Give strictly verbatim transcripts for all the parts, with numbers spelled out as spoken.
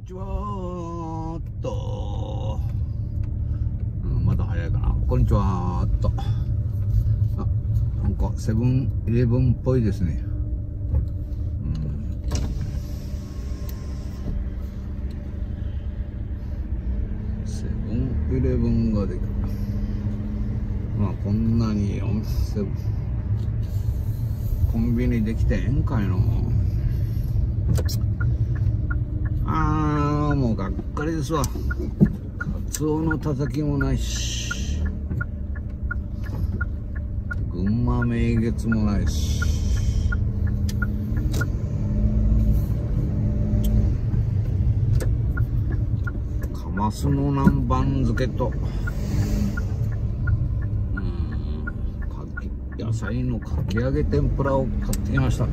にちはーっと、うん、まだ早いかな。こんにちはーっと。あ、なんかセブンイレブンっぽいですね。うん、セブンイレブンができる。まあこんなにお店コンビニできてええんかいの。あー、もうがっかりですわ。カツオのたたきもないし、群馬名月もないし、カマスの南蛮漬けと、うーん、かき野菜のかき揚げ天ぷらを買ってきました。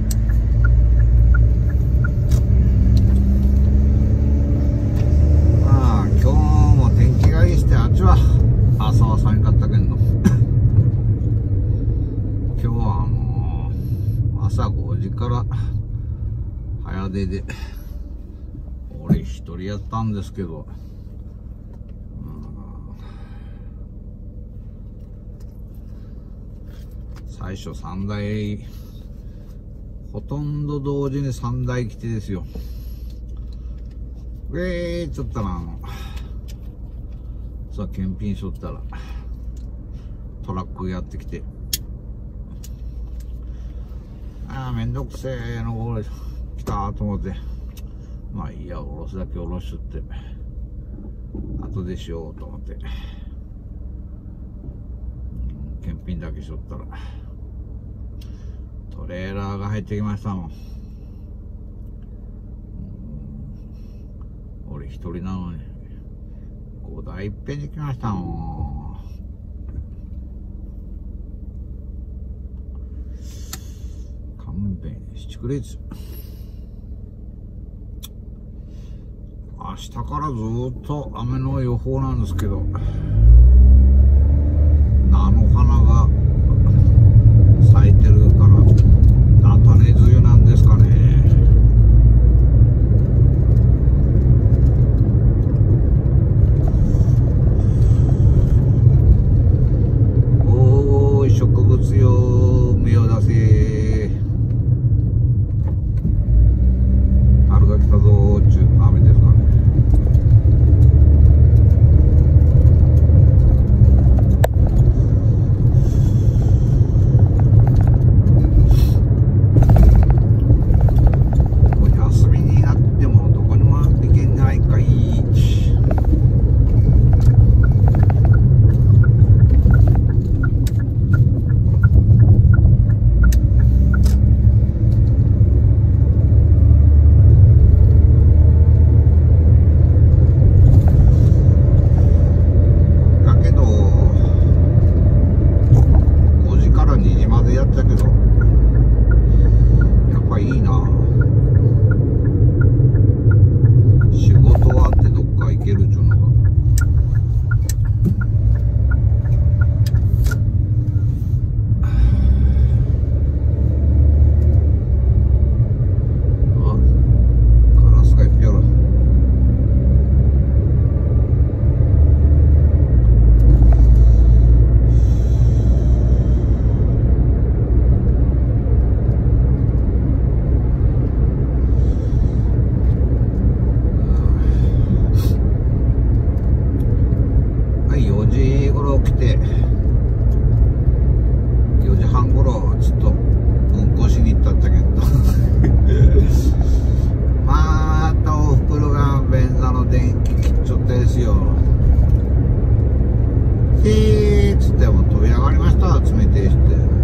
朝は寒かったけんど今日はあのー、朝ごじから早出で俺一人やったんですけど、最初さんだいほとんど同時にさんだい来てですよ。えーっちょったらあのさあ検品しとったらトラックやってきて、ああめんどくせえのこれ来たと思って、まあいいや、おろすだけおろしとって後でしようと思って、うん、検品だけしとったらトレーラーが入ってきましたもん。うん、俺一人なのにごだいいっぺんに来ましたもん。勘弁してくれず。明日からずっと雨の予報なんですけど、菜の花が咲いてるから菜種梅雨なんですかね。起きてよじはんごろちょっとうんこしに行ったったけどまたおふくろが便座の電気切っちゃったですよ。へーっつっても飛び上がりました。冷てえして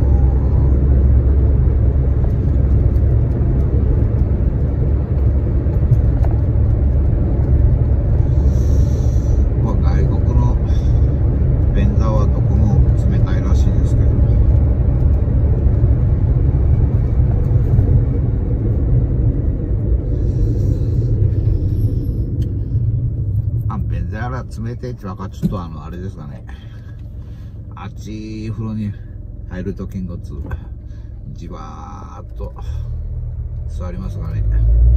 冷てえって分かっちょっとあのあれですかね、熱い風呂に入るときんごつじわーっと座りますがね。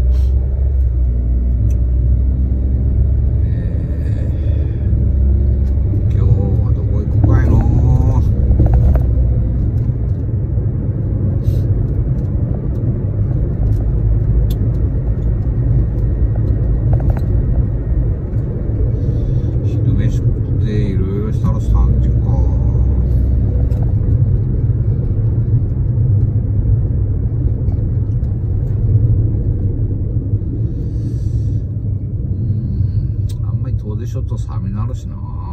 ちょっと寒いなるしな。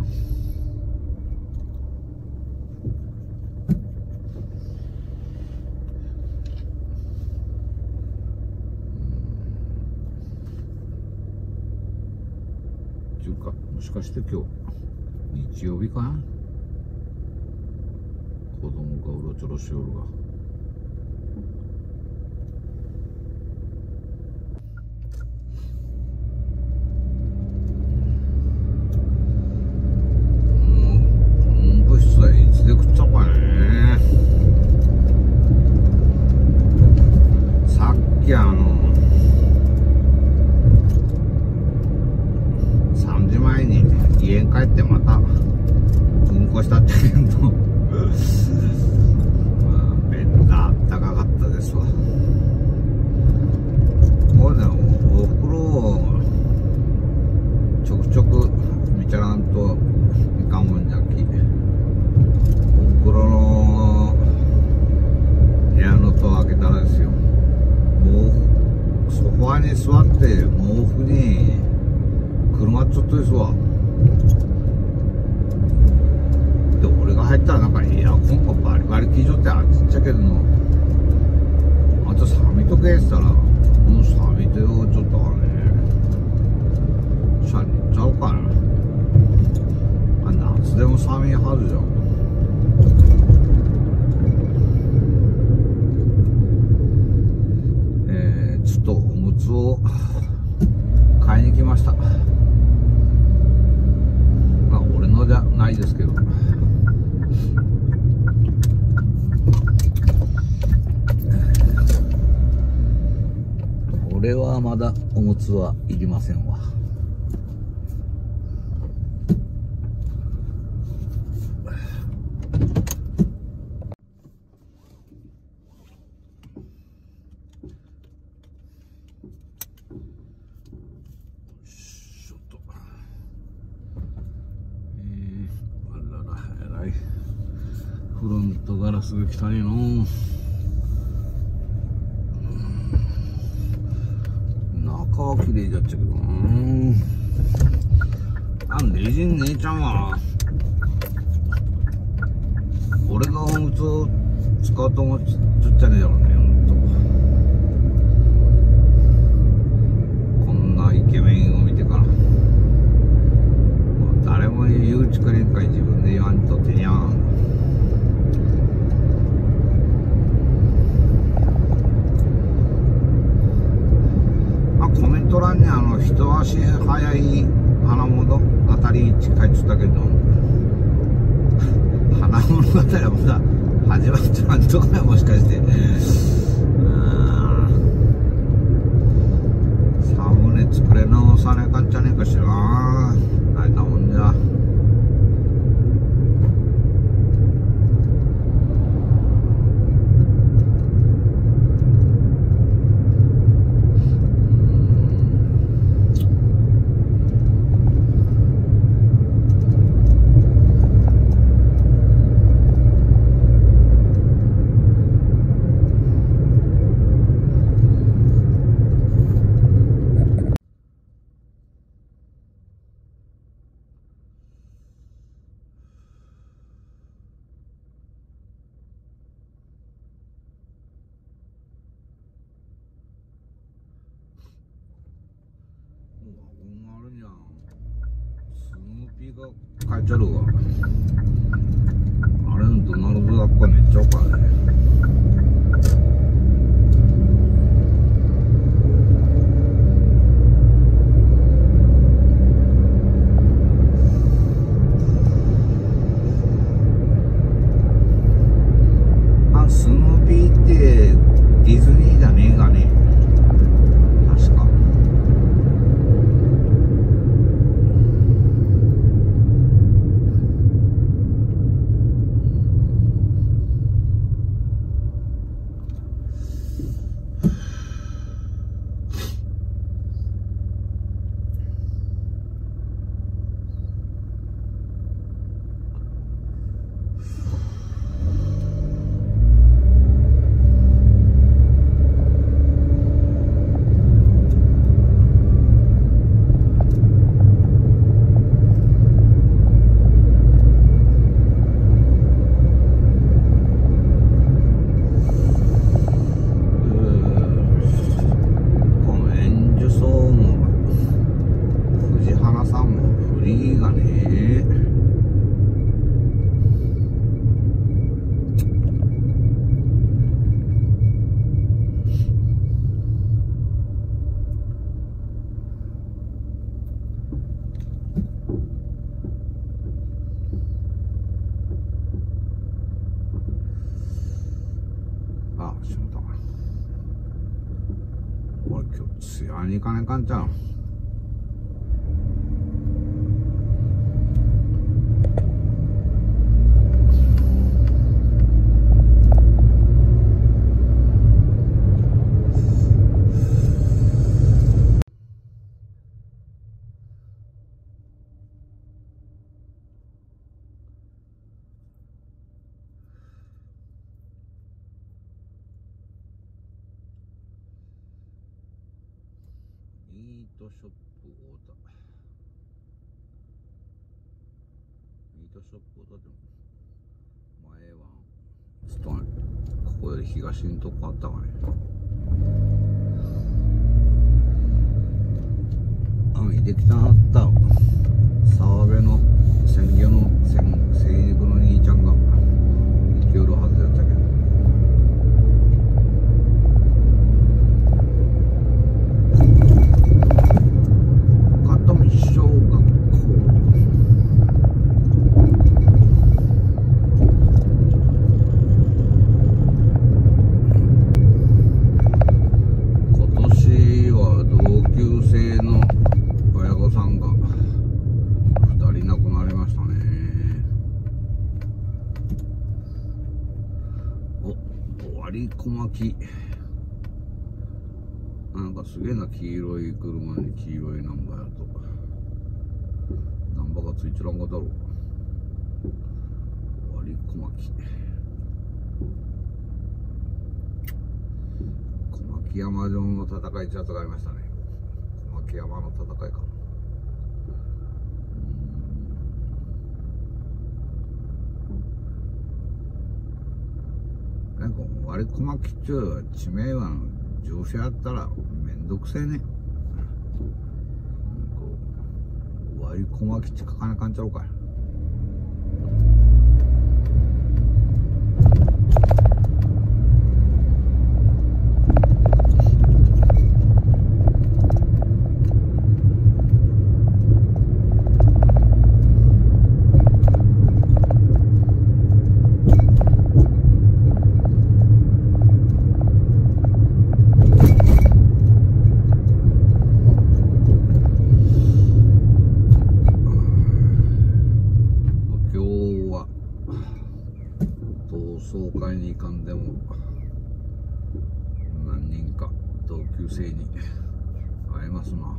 ちゅうか、もしかして今日日曜日かな。子供がうろちょろしおるが。で食ったかね。さっきあのさんじまえに家に帰ってまたうんこしたってけどまあ便座あったかかったですわ。これね、お風呂をちょくちょく見ちゃらんといかんもんじゃき。お風呂の部屋の戸を開けたらですよ、もうソファーに座って毛布にくるまっちゃったですわ。で俺が入ったらなんかエアコンがバリバリ効いちゃってあっちっちゃけどの、あと寒いとけって言ったらもう寒いてよちょっとはね、シャリ行っちゃおうかな。あ夏でも寒いはずじゃん。ちょっとおむつを買いに来ました。まあ俺のじゃないですけど、俺はまだおむつはいりませんわ。フロントガラスが汚いの。中は綺麗だっちゃけどな。なんでいじん姉ちゃんは俺がおむつを使うと思っちゃねえだろうね。ほんとこんなイケメンを見てからもう誰も言うちくれんかい、自分で言わんとてにゃん。コメント欄にあの一足早い花物語って書いてたけど、花物語はまだ始まってないとかね、もしかして。サムネ作れ直さねえかんじゃねえかしら。大変なもんじゃ。スヌーピーが書いてあるわ。あれのドナルドだっかね、言っちゃおうかね。あ、スヌーピーってディズニーじゃねえがね。 らに行かないかんちゃう。ミートショップ太田。ミートショップ太田って前はちょっとね、ここより東にとこあったかね。網できたなった澤部の鮮魚の鮮精肉の兄ちゃんが生きよるはずだったけど。小学校今年は同級生の親御さんがふたり亡くなりましたね。お、割り小巻きなんかすげえな。黄色い車に黄色いナンバーやとナンバーがついちらんかだろう。割り小巻き小牧山城の戦いってやつがありましたね。小牧山の戦いか。なんか割り小巻きっちゅう地名は乗車やったらめんどくせえね。割り小巻きって書かなかんちゃろうかい。総会に行かんでも何人か同級生に会えますな。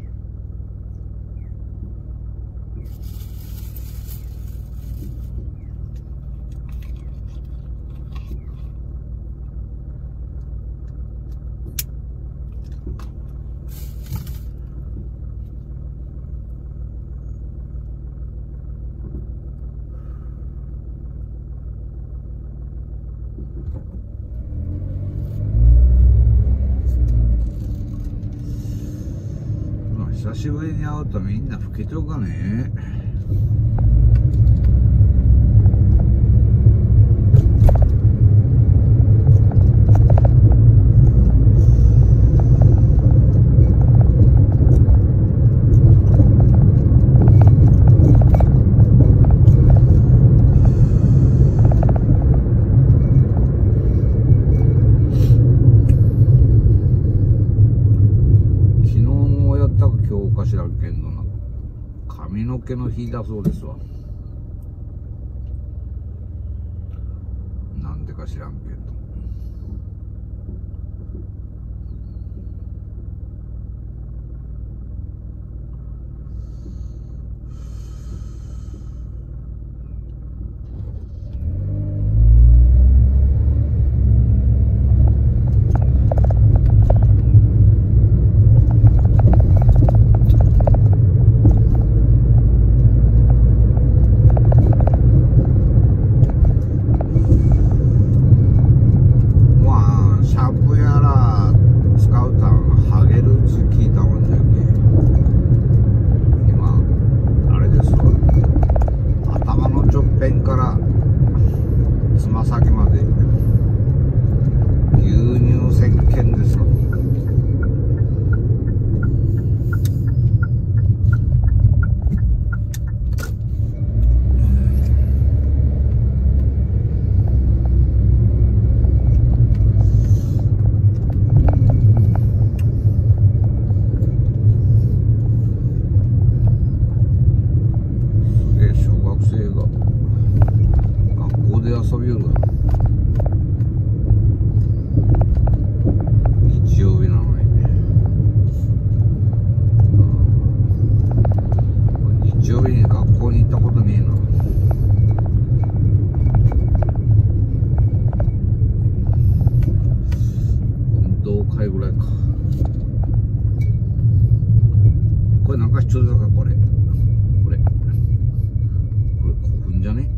久しぶりに会うとみんな老けちゃうかね。知らんけんどな、髪の毛の日だそうですわ。なんでか知らんけど。 びよるわ。日曜日なのに。日曜日に学校に行ったことねえな。運動会ぐらいか。これなんか必要だか、これ。これ。これ古墳じゃね？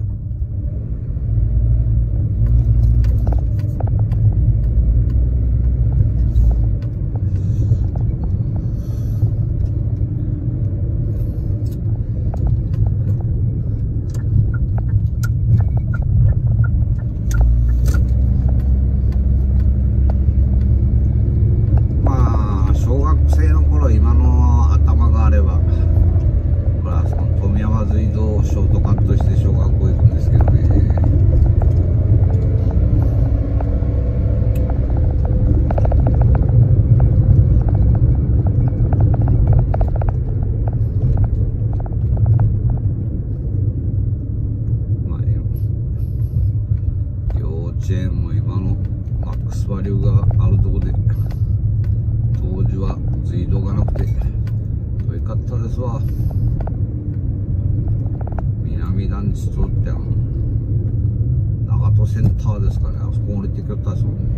まあ小学生の頃今の頭があれば、これはその富山隧道をショートカットして小学校行くんですけどね。まあ幼稚園も今のマックスバリューがあるとこで、当時は隧道がなくて遠かったですわ。南団地通ってあの長門センターですかね、あそこ降りてきよったですもんね。